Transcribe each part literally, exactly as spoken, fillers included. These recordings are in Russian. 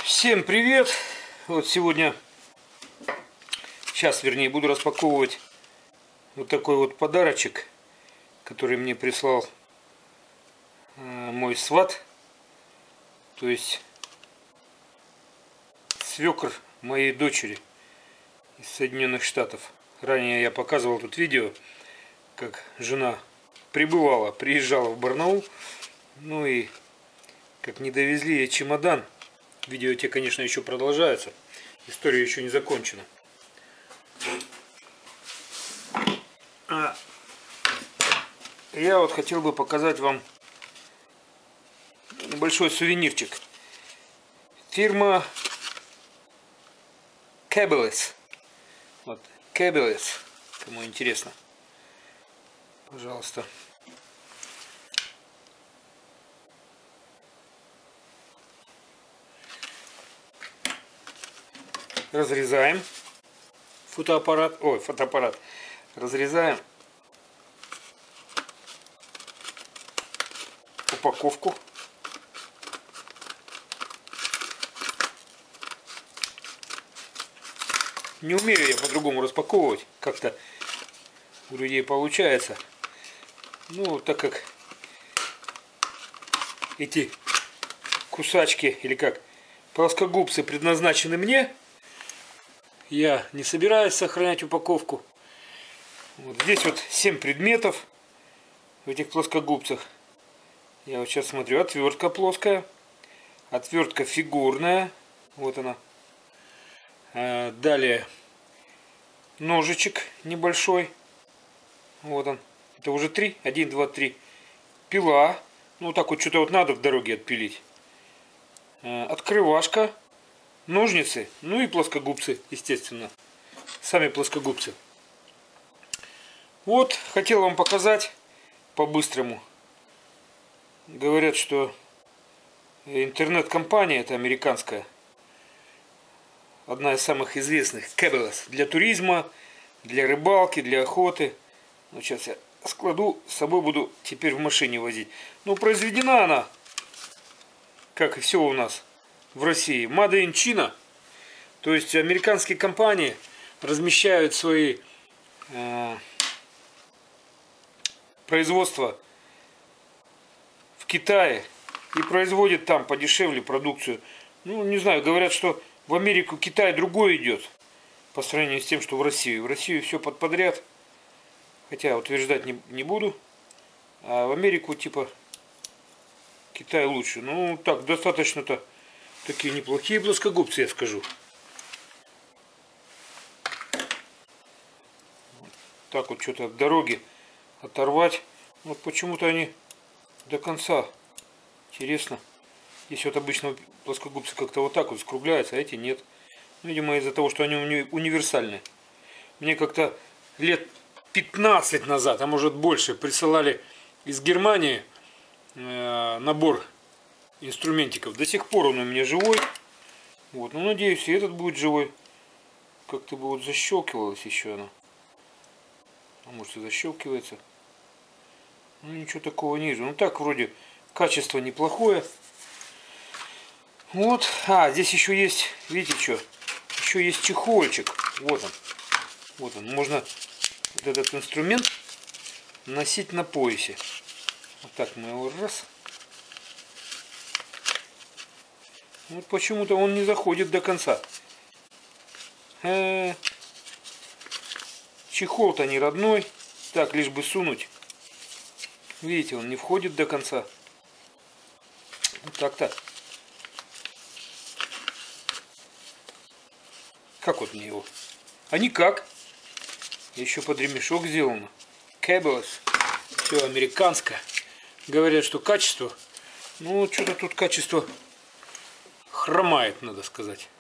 Всем привет! Вот сегодня, сейчас вернее, буду распаковывать вот такой вот подарочек, который мне прислал э, мой сват, то есть свекр моей дочери из Соединенных Штатов. Ранее я показывал тут видео, как жена прибывала, приезжала в Барнаул, ну и как не довезли ей чемодан. Видео те, конечно, еще продолжаются. История еще не закончена. А я вот хотел бы показать вам небольшой сувенирчик. Фирма Cabela's. Вот, Cabela's. Кому интересно. Пожалуйста. Разрезаем фотоаппарат, ой, фотоаппарат, разрезаем упаковку. Не умею я по-другому распаковывать, как-то у людей получается. Ну, так как эти кусачки, или как, плоскогубцы предназначены мне, я не собираюсь сохранять упаковку. Вот здесь вот семь предметов в этих плоскогубцах. Я вот сейчас смотрю, отвертка плоская, отвертка фигурная, вот она. А далее ножичек небольшой, вот он. Это уже три, один, два, три. Пила, ну так вот что-то вот надо в дороге отпилить. Открывашка. Ножницы, ну и плоскогубцы, естественно. Сами плоскогубцы. Вот, хотел вам показать по-быстрому. Говорят, что интернет-компания, это американская, одна из самых известных, Cabela's, для туризма, для рыбалки, для охоты. Вот сейчас я складу, с собой буду теперь в машине возить. Ну, произведена она, как и все у нас в России, Made in China. То есть американские компании размещают свои э, производства в Китае и производят там подешевле продукцию. Ну, не знаю, говорят, что в Америку Китай другой идет по сравнению с тем, что в Россию. В Россию все под подряд, хотя утверждать не, не буду. А в Америку типа Китай лучше. Ну, так, достаточно-то такие неплохие плоскогубцы, я скажу. Так вот что-то от дороги оторвать. Вот почему-то они до конца. Интересно. Здесь вот обычно плоскогубцы как-то вот так вот скругляются, а эти нет. Видимо, из-за того, что они уни универсальны. Мне как-то лет пятнадцать назад, а может больше, присылали из Германии э, набор инструментиков. До сих пор он у меня живой. Вот, ну надеюсь, и этот будет живой. Как-то бы вот защелкивалась еще она. А может и защелкивается. Ну ничего такого не вижу. Ну так вроде качество неплохое. Вот. А, здесь еще есть, видите что? Еще есть чехольчик. Вот он. Вот он. Можно вот этот инструмент носить на поясе. Вот так мы его раз. Вот почему-то он не заходит до конца. Э -э Чехол-то не родной. Так, лишь бы сунуть. Видите, он не входит до конца. Вот так-то. Как вот мне его? А никак. Еще под ремешок сделано. Cabela's. Все американское. Говорят, что качество. Ну, что-то тут качество хромает, надо сказать.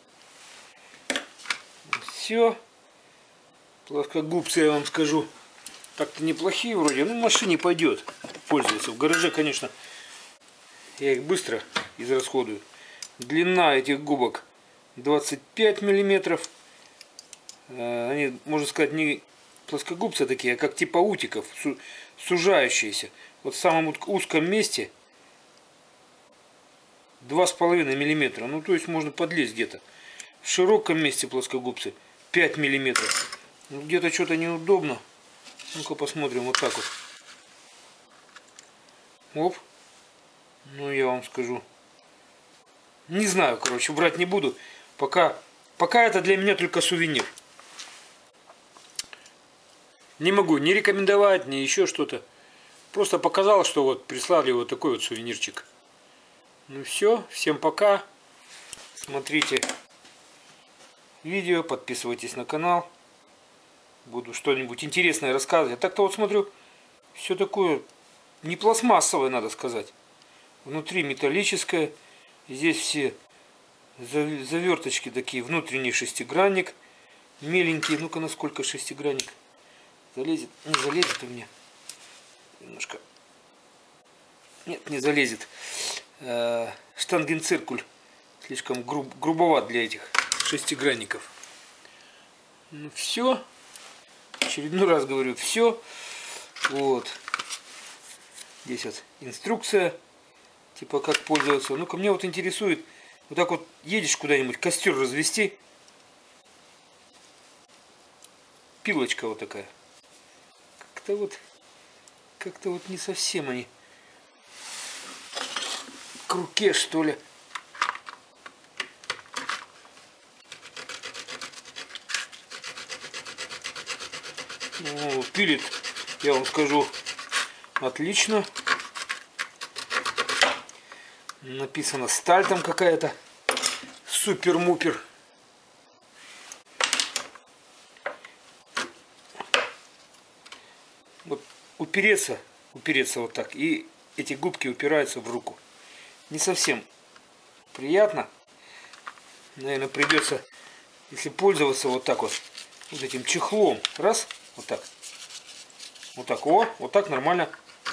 Все. Плоскогубцы, я вам скажу, так-то неплохие вроде. Ну, в машине пойдет пользоваться. В гараже, конечно, я их быстро израсходую. Длина этих губок двадцать пять миллиметров. Они, можно сказать, не плоскогубцы такие, а как типа утиков, сужающиеся. Вот в самом узком месте два с половиной миллиметра. Ну, то есть можно подлезть где-то. В широком месте плоскогубцы пять миллиметров. Ну, где-то что-то неудобно. Ну-ка посмотрим вот так вот. Оп. Ну, я вам скажу. Не знаю, короче, брать не буду. Пока, пока это для меня только сувенир. Не могу ни рекомендовать, ни еще что-то. Просто показал, что вот прислали вот такой вот сувенирчик. Ну все, всем пока. Смотрите видео, подписывайтесь на канал. Буду что-нибудь интересное рассказывать. А так-то вот смотрю, все такое не пластмассовое, надо сказать. Внутри металлическое. Здесь все заверточки такие, внутренний шестигранник. Меленький. Ну-ка, насколько шестигранник залезет? Не залезет у меня. Немножко. Нет, не залезет. Штангенциркуль. Слишком груб, грубоват для этих шестигранников. Ну все. Очередной раз говорю, все. Вот. Здесь вот инструкция. Типа как пользоваться. Ну-ка, мне вот интересует. Вот так вот едешь куда-нибудь, костер развести. Пилочка вот такая. Как-то вот. Как-то вот не совсем они. К руке, что ли. Ну, пилит, я вам скажу, отлично. Написано сталь там какая-то. Супер-мупер. Вот упереться, упереться вот так. И эти губки упираются в руку. Не совсем приятно. Наверное, придется, если пользоваться вот так вот, вот этим чехлом. Раз, вот так. Вот так, о, вот так нормально.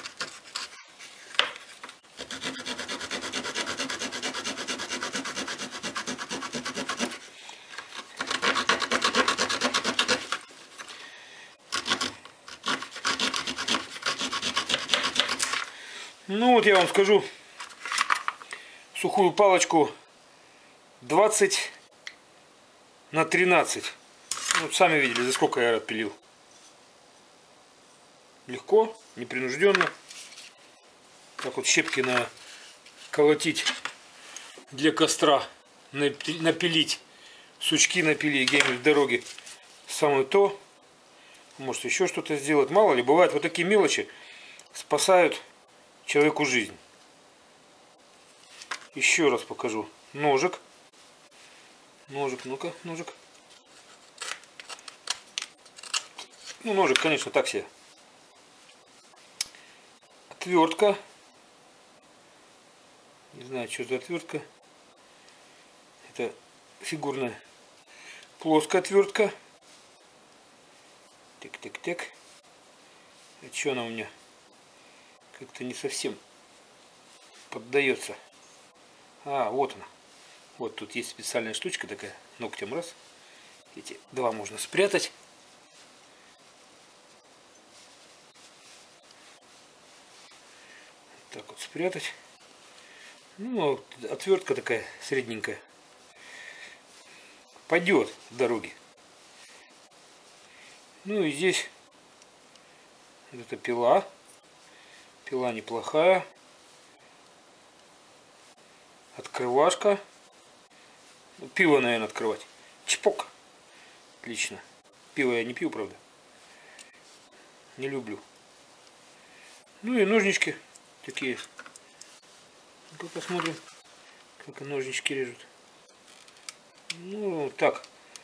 Ну вот я вам скажу, сухую палочку двадцать на тринадцать. Вот сами видели, за сколько я отпилил. Легко, непринужденно. Так вот щепки на колотить для костра, напилить, сучки напилить где-нибудь в дороге. Самое то. Может еще что-то сделать. Мало ли, бывает вот такие мелочи спасают человеку жизнь. Еще раз покажу. Ножик. Ножик, ну-ка, ножик. Ну, ножик, конечно, так себе. Отвертка. Не знаю, что за отвертка. Это фигурная плоская отвертка. Тик-тик-тик. А что она у меня? Как-то не совсем поддается. А, вот она. Вот тут есть специальная штучка такая. Ногтем раз. Эти два можно спрятать. Так вот спрятать. Ну, отвертка такая средненькая. Пойдет в дороге. Ну и здесь вот эта пила. Пила неплохая. Открывашка. Пиво, наверное, открывать. Чпок. Отлично. Пиво я не пью, правда. Не люблю. Ну и ножнички такие. Ну-ка посмотрим, как ножнички режут. Ну, так.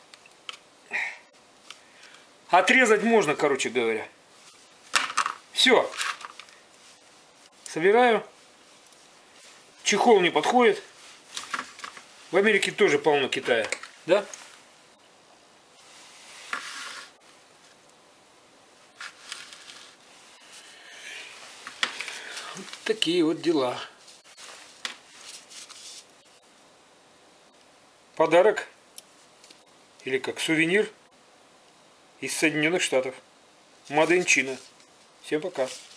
Отрезать можно, короче говоря. Все. Собираю. Чехол не подходит. В Америке тоже полно Китая. Да? Вот такие вот дела. Подарок. Или как сувенир из Соединенных Штатов. Made in China. Всем пока.